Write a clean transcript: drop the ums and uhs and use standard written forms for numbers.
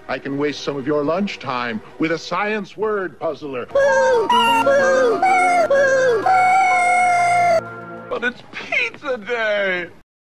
I can waste some of your lunchtime with a science word puzzler. But it's pizza day!